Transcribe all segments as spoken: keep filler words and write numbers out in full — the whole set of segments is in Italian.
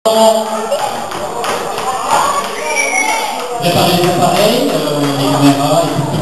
Préparez les appareils, euh, les caméras et tout.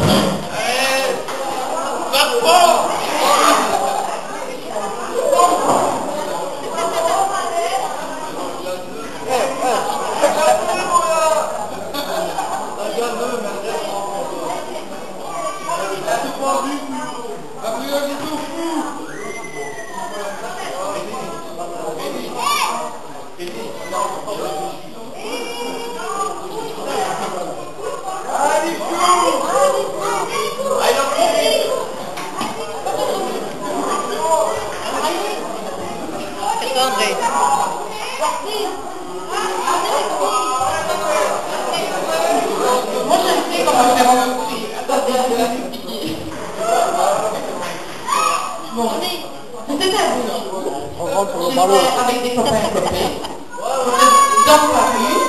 Moi je sais comment faire un prix. Bon, c'était à vous. J'étais avec des copains et copines. Dans la rue.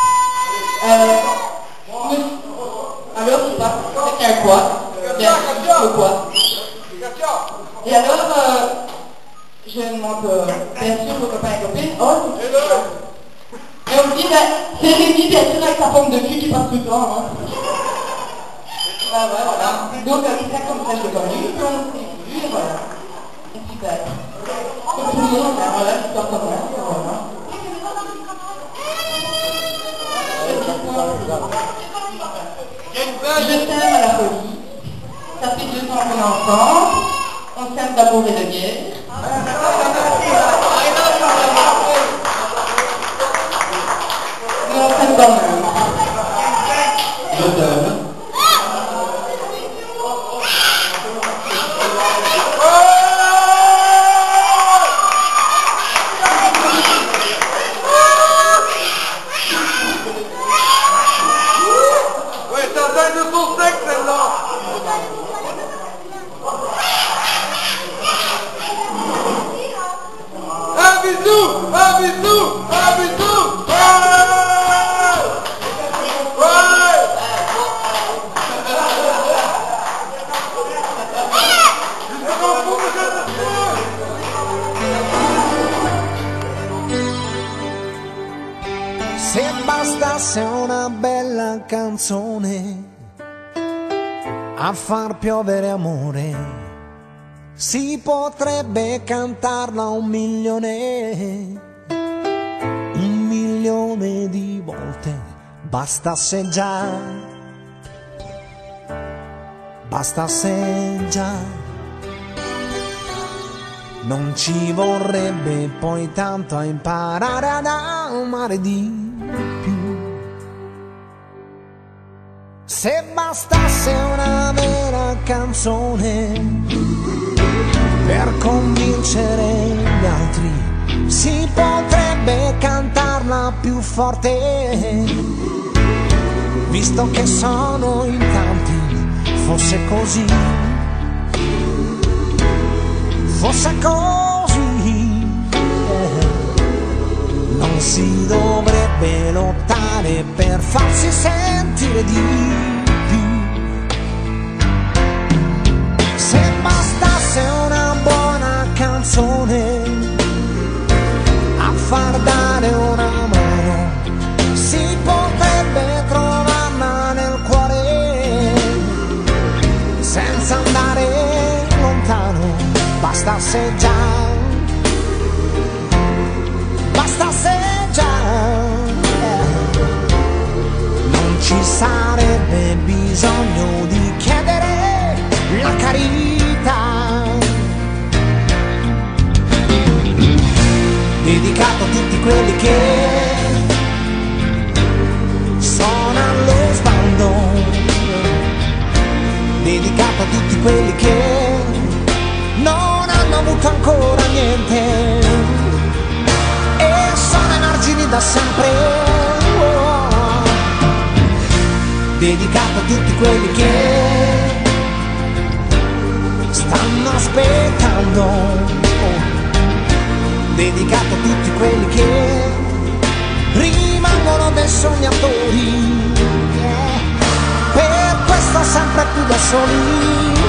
Euh, alors il passe avec un quad. Le quad. Et alors, euh, je demande euh, bien sûr aux copains et copines, oh, et on me dit, ben, c'est Rémi, bien sûr, avec sa pomme de cul qui passe tout le temps. Hein. Ben ouais, voilà. Donc, elle était comme ça, je l'ai connue, puis on s'est vu, et voilà. Et super. Comme tout le monde, ben voilà, l'histoire commence, et voilà. Je t'aime à la folie. Ça fait deux ans qu'on est ensemble. On s'aime d'amour et de guerre. Mais on s'aime quand même. Je t'aime. Ouais, ça donne de son sexe, celle-là. Un bisou, un bisou, un bisou. Ouais, ouais. Jusqu'au fond de cette Se bastasse una bella canzone a far piovere amore, si potrebbe cantarla un milione, un milione di volte. Bastasse già, bastasse già, non ci vorrebbe poi tanto a imparare ad amare di più. Se bastasse una vera canzone per convincere gli altri, si potrebbe cantarla più forte, visto che sono in tanti. Fosse così, fosse così, eh, non si dovrebbe lottare per farsi sentire di più. Se bastasse una buona canzone a far dare una mano, si potrebbe trovarla nel cuore senza andare lontano. Bastasse già, bastasse già, eh, non ci sarebbe bisogno di chiedere la carità. Dedicato a tutti quelli che sono allo sbando, dedicato a tutti quelli che non hanno avuto ancora niente e sono ai margini da sempre. Oh. Dedicato a tutti quelli che stanno aspettando. Oh. Dedicato a tutti quelli che rimangono dei sognatori, yeah. Per questo sempre più da soli.